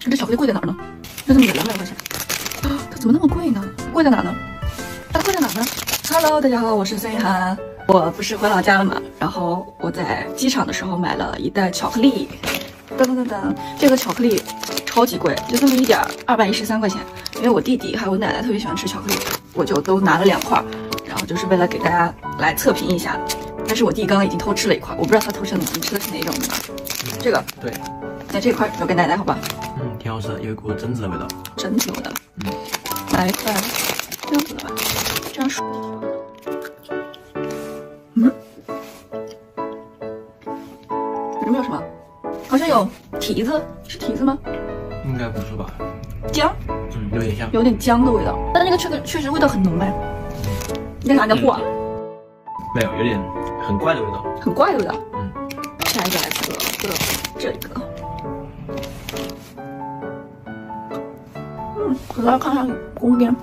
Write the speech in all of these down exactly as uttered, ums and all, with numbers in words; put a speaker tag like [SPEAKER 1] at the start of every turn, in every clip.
[SPEAKER 1] 这巧克力贵在哪儿呢？就这么个两百块钱，啊，它怎么那么贵呢？贵在哪呢？它贵在哪呢 ？Hello， 大家好，我是孙雨涵。我不是回老家了嘛，然后我在机场的时候买了一袋巧克力，噔噔噔噔，这个巧克力超级贵，就这么一点儿，二百一十三块钱。因为我弟弟还有我奶奶特别喜欢吃巧克力，我就都拿了两块，然后就是为了给大家来测评一下。但是我弟刚刚已经偷吃了一块，我不知道他偷吃的你吃的是哪种的呢？这个
[SPEAKER 2] 对，
[SPEAKER 1] 那这块留给奶奶好吧？
[SPEAKER 2] 嗯，挺好吃的，有一股榛子的味道。
[SPEAKER 1] 榛子味道。
[SPEAKER 2] 嗯，
[SPEAKER 1] 来一块这样子的吧，这样说。嗯，有没有什么？好像有提子，是提子吗？
[SPEAKER 2] 应该不是吧？
[SPEAKER 1] 姜，
[SPEAKER 2] 嗯，有点像，
[SPEAKER 1] 有点姜的味道，但是那个确实确实味道很浓哎。你在哪的货啊？
[SPEAKER 2] 没有，有点很怪的味道，
[SPEAKER 1] 很怪的味道。
[SPEAKER 2] 嗯，
[SPEAKER 1] 下一个来测测这个。嗯，给大家看看公边。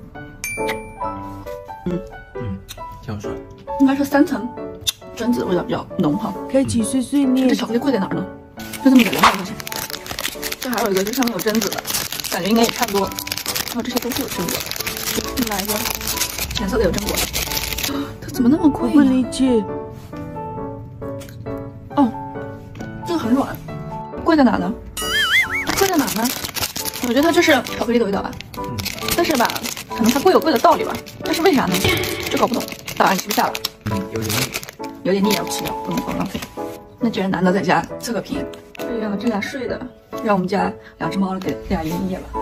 [SPEAKER 1] 嗯
[SPEAKER 2] 嗯，挺好吃的。
[SPEAKER 1] 应该是三层，榛子的味道比较浓哈。
[SPEAKER 3] 开启碎碎念。
[SPEAKER 1] 这巧克力贵在哪儿呢？就这么个两百块钱。这还有一个，就上面有榛子的，感觉应该也差不多。然后这些都是有榛果的。来一个浅色的有榛果的。它怎么那么贵
[SPEAKER 3] 不
[SPEAKER 1] 呢？
[SPEAKER 3] 理解。
[SPEAKER 1] 哦，这个很软，贵在哪呢？贵在哪呢？我觉得它就是巧克力的味道吧。
[SPEAKER 2] 嗯，
[SPEAKER 1] 但是吧，可能它贵有贵的道理吧。但是为啥呢？就搞不懂。当然你吃不下了。
[SPEAKER 2] 嗯，有点腻，
[SPEAKER 1] 有点腻要吃掉，不能光浪费。那既然难得在家测个评，这样这俩睡的，让我们家两只猫给俩爷爷吧。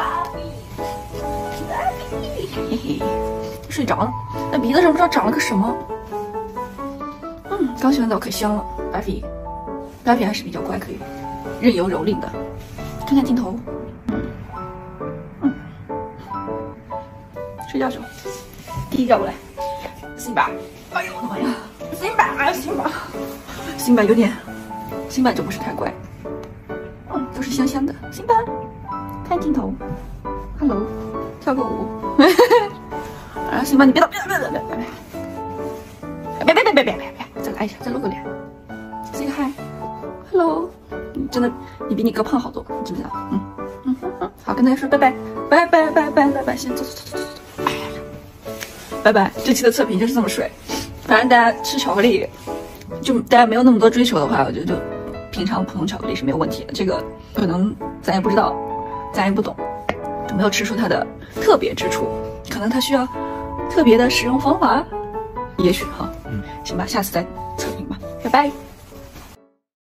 [SPEAKER 1] 嘿嘿，睡着了。那鼻子上不知道长了个什么。嗯，刚洗完澡可香了。白皮，白皮还是比较乖，可以任由蹂躏的。看看镜头。嗯嗯，睡觉去了。弟弟叫过来，辛巴。哎呦我的妈呀！辛巴，辛巴，辛巴有点，辛巴就不是太乖。嗯，都是香香的。辛巴，看镜头。Hello， 跳个舞。啊，辛巴，你别动，别动，别动，别动，别别别别别别别别，再来一下，再露个脸。Say hi，Hello。你真的，你比你哥胖好多，你知不知道？嗯嗯嗯，好，跟大家说拜拜，拜拜拜拜拜拜，先走走走走走。哎呀，拜拜。这期的测评就是这么水。反正大家吃巧克力，就大家没有那么多追求的话，我觉得就平常普通巧克力是没有问题的。这个可能咱也不知道，咱也不懂，就没有吃出它的特别之处。可能它需要特别的使用方法，也许哈。嗯，行吧，下次再测评吧，拜拜。